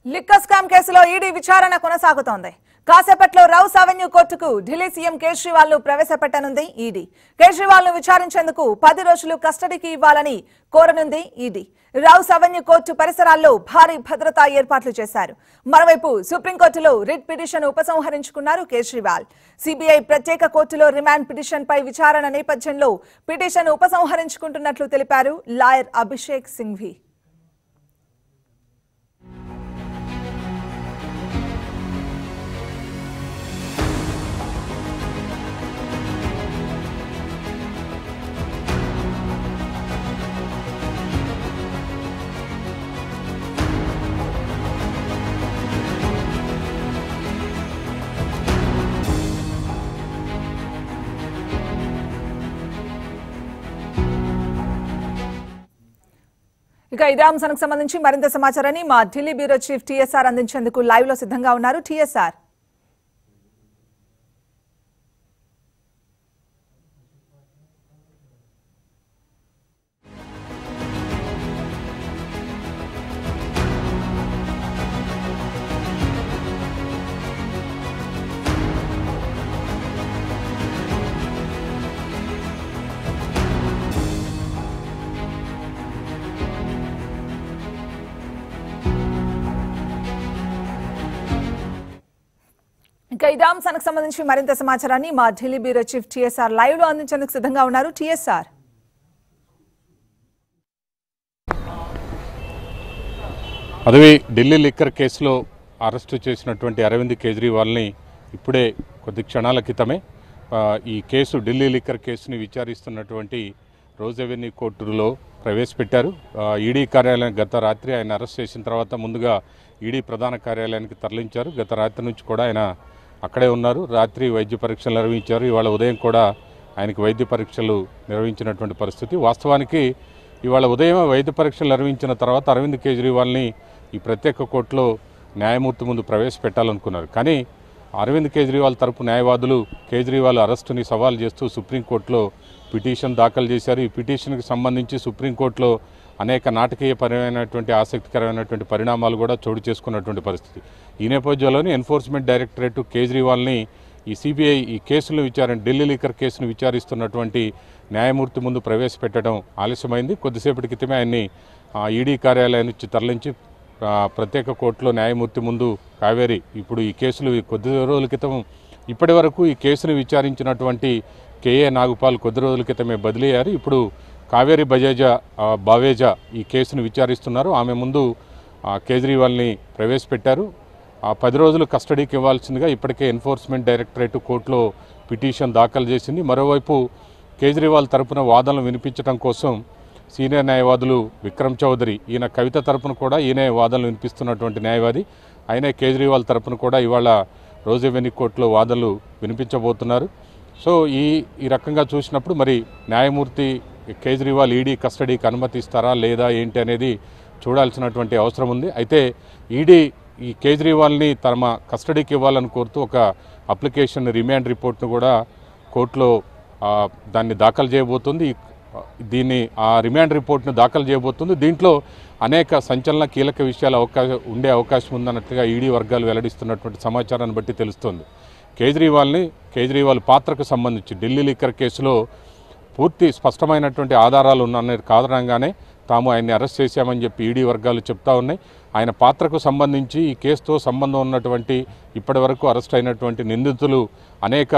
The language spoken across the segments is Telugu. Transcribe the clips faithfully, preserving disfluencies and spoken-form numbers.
లిక్కర్ స్కామ్ కేసులో ఈడీ విచారణ కొనసాగుతోంది. కాసేపట్లో రౌస్ అవెన్యూ కోర్టుకు ఢిల్లీ సీఎం కేజ్రీవాల్ ను ప్రవేశపెట్టనుంది ఈడీ. కేజ్రీవాల్ ను విచారించేందుకు పది రోజులు కస్టడీకి ఇవ్వాలని కోరనుంది ఈడీ. రౌస్ అవెన్యూ కోర్టు పరిసరాల్లో భారీ భద్రతా ఏర్పాట్లు చేశారు. మరోవైపు సుప్రీంకోర్టులో రిట్ పిటిషన్ ఉపసంహరించుకున్నారు కేజ్రీవాల్. సిబిఐ ప్రత్యేక కోర్టులో రిమాండ్ పిటిషన్ పై విచారణ నేపథ్యంలో పిటిషన్ ఉపసంహరించుకుంటున్నట్లు తెలిపారు లాయర్ అభిషేక్ సింఘ్వి. ఇక ఇదే అంశానికి సంబంధించి మరింత సమాచారాన్ని మా ఢిల్లీ బ్యూరో చీఫ్ టీఎస్ఆర్ అందించేందుకు లైవ్ లో సిద్ధంగా ఉన్నారు. టీఎస్ఆర్ ఇక ఇదే అంశానికి సంబంధించి మరింత సమాచారాన్ని మా Delhi bureau chief TSR live లో అందించేందుకు సిద్ధంగా ఉన్నారు. టీఎస్ఆర్ అదే ఢిల్లీ లిక్కర్ కేసులో అరెస్టు చేసినటువంటి అరవింద్ కేజ్రీవాల్ని ఇప్పుడే కొద్ది క్షణాల క్రితమే ఈ కేసు ఢిల్లీ లిక్కర్ కేసుని విచారిస్తున్నటువంటి రోజ్ అవెన్యూ కోర్టులో ప్రవేశపెట్టారు. ఈడీ కార్యాలయం గత రాత్రి ఆయన అరెస్ట్ చేసిన తర్వాత ముందుగా ఈడీ ప్రధాన కార్యాలయానికి తరలించారు. గత రాత్రి నుంచి కూడా ఆయన అక్కడే ఉన్నారు. రాత్రి వైద్య పరీక్షలు నిర్వహించారు. ఇవాళ ఉదయం కూడా ఆయనకి వైద్య పరీక్షలు నిర్వహించినటువంటి పరిస్థితి. వాస్తవానికి ఇవాళ ఉదయం వైద్య పరీక్షలు నిర్వహించిన తర్వాత అరవింద్ కేజ్రీవాల్ని ఈ ప్రత్యేక కోర్టులో న్యాయమూర్తి ముందు ప్రవేశపెట్టాలనుకున్నారు. కానీ అరవింద్ కేజ్రీవాల్ తరపు న్యాయవాదులు కేజ్రీవాల్ అరెస్టుని సవాల్ చేస్తూ సుప్రీంకోర్టులో పిటిషన్ దాఖలు చేశారు. ఈ పిటిషన్కి సంబంధించి సుప్రీంకోర్టులో అనేక నాటకీయపరమైనటువంటి ఆసక్తికరమైనటువంటి పరిణామాలు కూడా చోటు చేసుకున్నటువంటి పరిస్థితి. ఈ నేపథ్యంలోనే ఎన్ఫోర్స్మెంట్ డైరెక్టరేట్ కేజ్రీవాల్ని ఈ సిబిఐ ఈ కేసులను విచారణ ఢిల్లీ లిక్కర్ కేసును విచారిస్తున్నటువంటి న్యాయమూర్తి ముందు ప్రవేశపెట్టడం ఆలస్యమైంది. కొద్దిసేపటి క్రితమే ఆయన్ని ఈడీ కార్యాలయం నుంచి తరలించి ప్రత్యేక కోర్టులో న్యాయమూర్తి ముందు కావేరి ఇప్పుడు ఈ కేసులు కొద్ది రోజుల క్రితం ఇప్పటి వరకు ఈ కేసును విచారించినటువంటి కేఏ నాగపాల్ కొద్ది రోజుల క్రితమే బదిలీ అయ్యారు. ఇప్పుడు కావేరి బజేజా బావేజా ఈ కేసును విచారిస్తున్నారు. ఆమె ముందు కేజ్రీవాల్ని ప్రవేశపెట్టారు. పది రోజులు కస్టడీకి ఇవ్వాల్సిందిగా ఇప్పటికే ఎన్ఫోర్స్మెంట్ డైరెక్టరేట్ కోర్టులో పిటిషన్ దాఖలు చేసింది. మరోవైపు కేజ్రీవాల్ తరపున వాదనలు వినిపించడం కోసం సీనియర్ న్యాయవాదులు విక్రమ్ చౌదరి ఈయన కవిత తరపున కూడా ఈయనే వాదనలు వినిపిస్తున్నటువంటి న్యాయవాది ఆయనే కేజ్రీవాల్ తరపున కూడా ఇవాళ రోజ్ అవెన్యూ కోర్టులో వాదనలు వినిపించబోతున్నారు. సో ఈ ఈ రకంగా చూసినప్పుడు మరి న్యాయమూర్తి కేజ్రీవాల్ ఈడీ కస్టడీకి అనుమతిస్తారా లేదా ఏంటి అనేది చూడాల్సినటువంటి అవసరం ఉంది. అయితే ఈడీ ఈ కేజ్రీవాల్ని తమ కస్టడీకి ఇవ్వాలని కోరుతూ ఒక అప్లికేషన్ రిమాండ్ రిపోర్ట్ను కూడా కోర్టులో దాన్ని దాఖలు చేయబోతుంది. దీన్ని ఆ రిమాండ్ రిపోర్ట్ను దాఖలు చేయబోతుంది. దీంట్లో అనేక సంచలన కీలక విషయాలు అవకాశం ఉండే అవకాశం ఉందన్నట్లుగా ఈడీ వర్గాలు వెల్లడిస్తున్నటువంటి సమాచారాన్ని బట్టి తెలుస్తోంది. కేజ్రీవాల్ని కేజ్రీవాల్ పాత్రకు సంబంధించి ఢిల్లీ లిక్కర్ కేసులో పూర్తి స్పష్టమైనటువంటి ఆధారాలు ఉన్న కారణంగానే తాము ఆయన్ని అరెస్ట్ చేశామని చెప్పి ఈడీ వర్గాలు చెప్తా ఉన్నాయి. ఆయన పాత్రకు సంబంధించి ఈ కేసుతో సంబంధం ఉన్నటువంటి ఇప్పటి వరకు అరెస్ట్ అయినటువంటి నిందితులు అనేక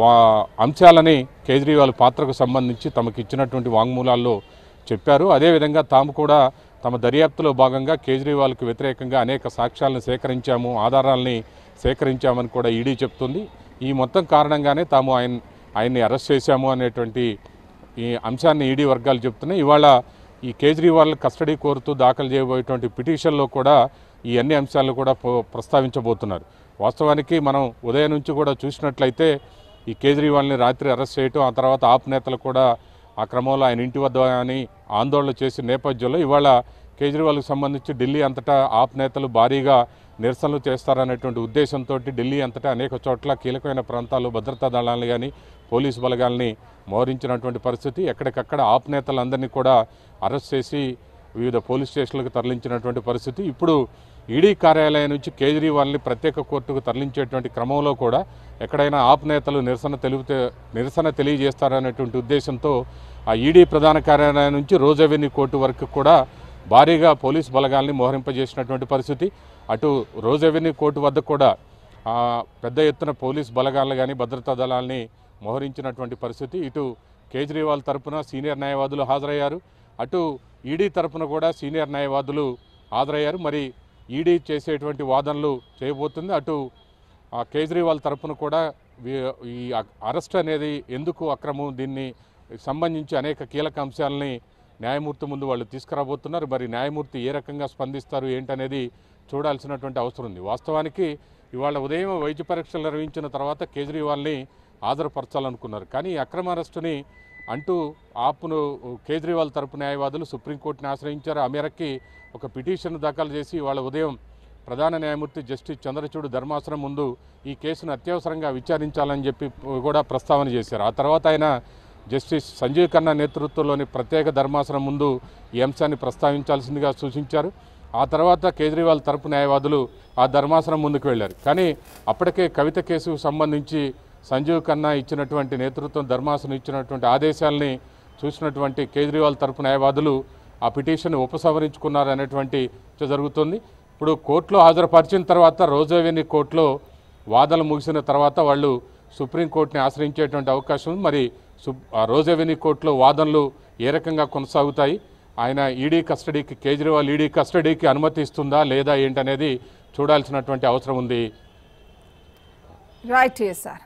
అంశాలని కేజ్రీవాల్ పాత్రకు సంబంధించి తమకు ఇచ్చినటువంటి వాంగ్మూలాల్లో చెప్పారు. అదేవిధంగా తాము కూడా తమ దర్యాప్తులో భాగంగా కేజ్రీవాల్కు వ్యతిరేకంగా అనేక సాక్ష్యాలను సేకరించాము, ఆధారాలని సేకరించామని కూడా ఈడీ చెప్తుంది. ఈ మొత్తం కారణంగానే తాము ఆయన ఆయన్ని అరెస్ట్ చేశాము అనేటువంటి ఈ అంశాన్ని ఈడీ వర్గాలు చెప్తున్నాయి. ఇవాళ ఈ కేజ్రీవాల్ కస్టడీ కోరుతూ దాఖలు చేయబోయేటువంటి పిటిషన్లో కూడా ఈ అన్ని అంశాలను కూడా ప్రస్తావించబోతున్నారు. వాస్తవానికి మనం ఉదయం నుంచి కూడా చూసినట్లయితే ఈ కేజ్రీవాల్ని రాత్రి అరెస్ట్ చేయటం, ఆ తర్వాత ఆప్ నేతలు కూడా ఆ క్రమంలో ఆయన ఇంటి వద్ద అని ఆందోళన చేసిన నేపథ్యంలో ఇవాళ కేజ్రీవాల్కి సంబంధించి ఢిల్లీ అంతటా ఆప్ నేతలు భారీగా నిరసనలు చేస్తారనేటువంటి ఉద్దేశంతో ఢిల్లీ అంతటా అనేక చోట్ల కీలకమైన ప్రాంతాల్లో భద్రతా దళాలను కానీ పోలీసు బలగాల్ని మోహరించినటువంటి పరిస్థితి. ఎక్కడికక్కడ ఆప్ నేతలందరినీ కూడా అరెస్ట్ చేసి వివిధ పోలీస్ స్టేషన్లకు తరలించినటువంటి పరిస్థితి. ఇప్పుడు ఈడీ కార్యాలయం నుంచి కేజ్రీవాల్ని ప్రత్యేక కోర్టుకు తరలించేటువంటి క్రమంలో కూడా ఎక్కడైనా ఆప్ నేతలు నిరసన తెలిపితే నిరసన తెలియజేస్తారనేటువంటి ఉద్దేశంతో ఆ ఈడీ ప్రధాన కార్యాలయం నుంచి రోజ్ అవెన్యూ కోర్టు వరకు కూడా భారీగా పోలీస్ బలగాల్ని మోహరింపజేసినటువంటి పరిస్థితి. అటు రోజ్ అవెన్యూ కోర్టు వద్ద కూడా పెద్ద ఎత్తున పోలీస్ బలగాలు కానీ భద్రతా దళాల్ని మోహరించినటువంటి పరిస్థితి. ఇటు కేజ్రీవాల్ తరపున సీనియర్ న్యాయవాదులు హాజరయ్యారు, అటు ఈడీ తరపున కూడా సీనియర్ న్యాయవాదులు హాజరయ్యారు. మరి ఈడీ చేసేటువంటి వాదనలు చేయబోతుంది. అటు కేజ్రీవాల్ తరపున కూడా ఈ అరెస్ట్ అనేది ఎందుకు అక్రమం, దీన్ని సంబంధించి అనేక కీలక అంశాలని న్యాయమూర్తి ముందు వాళ్ళు తీసుకురాబోతున్నారు. మరి న్యాయమూర్తి ఏ రకంగా స్పందిస్తారు ఏంటనేది చూడాల్సినటువంటి అవసరం ఉంది. వాస్తవానికి ఇవాళ ఉదయం వైద్య పరీక్షలు నిర్వహించిన తర్వాత కేజ్రీవాల్ని హాజరుపరచాలనుకున్నారు. కానీ అక్రమ అరెస్టుని అంటూ ఆప్ను కేజ్రీవాల్ తరపు న్యాయవాదులు సుప్రీంకోర్టుని ఆశ్రయించారు. ఆ మేరకి ఒక పిటిషన్ దాఖలు చేసి వాళ్ళ ఉదయం ప్రధాన న్యాయమూర్తి జస్టిస్ చంద్రచూడ్ ధర్మాసనం ముందు ఈ కేసును అత్యవసరంగా విచారించాలని చెప్పి కూడా ప్రస్తావన చేశారు. ఆ తర్వాత ఆయన జస్టిస్ సంజీవ్ ఖన్నా నేతృత్వంలోని ప్రత్యేక ధర్మాసనం ముందు ఈ అంశాన్ని ప్రస్తావించాల్సిందిగా సూచించారు. ఆ తర్వాత కేజ్రీవాల్ తరపు న్యాయవాదులు ఆ ధర్మాసనం ముందుకు వెళ్ళారు. కానీ అప్పటికే కవిత కేసుకు సంబంధించి సంజీవ్ ఖన్నా ఇచ్చినటువంటి నేతృత్వం ధర్మాసనం ఇచ్చినటువంటి ఆదేశాలని చూసినటువంటి కేజ్రీవాల్ తరపు న్యాయవాదులు ఆ పిటిషన్ ఉపసంహరించుకున్నారు అనేటువంటి జరుగుతుంది. ఇప్పుడు కోర్టులో హాజరుపరిచిన తర్వాత రోజ్ అవెన్యూ కోర్టులో వాదనలు ముగిసిన తర్వాత వాళ్ళు సుప్రీంకోర్టుని ఆశ్రయించేటువంటి అవకాశం ఉంది. మరి రోజ్ అవెన్యూ కోర్టులో వాదనలు ఏ రకంగా కొనసాగుతాయి, ఆయన ఈడీ కస్టడీకి కేజ్రీవాల్ ఈడీ కస్టడీకి అనుమతి ఇస్తుందా లేదా ఏంటనేది చూడాల్సినటువంటి అవసరం ఉంది. Right sir.